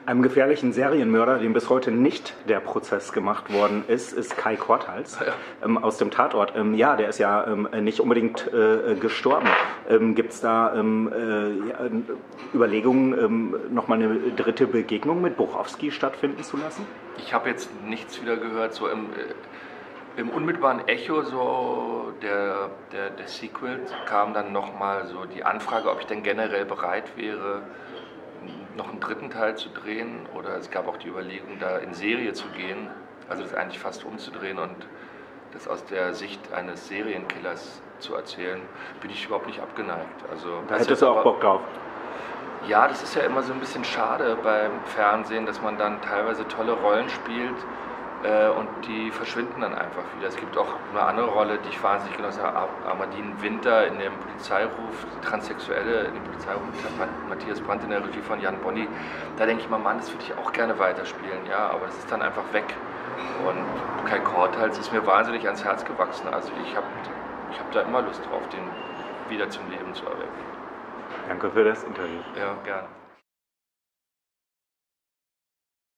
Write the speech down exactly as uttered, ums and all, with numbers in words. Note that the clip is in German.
Einem gefährlichen Serienmörder, dem bis heute nicht der Prozess gemacht worden ist, ist Kai Korthals ja. ähm, aus dem Tatort. Ähm, ja, der ist ja ähm, nicht unbedingt äh, gestorben. Ähm, Gibt es da ähm, äh, ja, Überlegungen, ähm, nochmal eine dritte Begegnung mit Buchowski stattfinden zu lassen? Ich habe jetzt nichts wieder gehört, so im, äh, im unmittelbaren Echo so der, der, der Sequel kam dann nochmal so die Anfrage, ob ich denn generell bereit wäre, noch einen dritten Teil zu drehen, oder es gab auch die Überlegung, da in Serie zu gehen, also das eigentlich fast umzudrehen und das aus der Sicht eines Serienkillers zu erzählen, bin ich überhaupt nicht abgeneigt. Also, da hättest du auch Bock drauf. Ja, das ist ja immer so ein bisschen schade beim Fernsehen, dass man dann teilweise tolle Rollen spielt äh, und die verschwinden dann einfach wieder. Es gibt auch eine andere Rolle, die ich wahnsinnig genossen habe, Amandine Winter in dem Polizeiruf, die Transsexuelle in dem Polizeiruf mit Matthias Brandt in der Regie von Jan Bonny. Da denke ich mal, Mann, das würde ich auch gerne weiterspielen, ja, aber das ist dann einfach weg. Und Kai Korthals ist mir wahnsinnig ans Herz gewachsen. Also ich habe ich hab da immer Lust drauf, den wieder zum Leben zu erwecken. Danke für das Interview. Ja, gerne.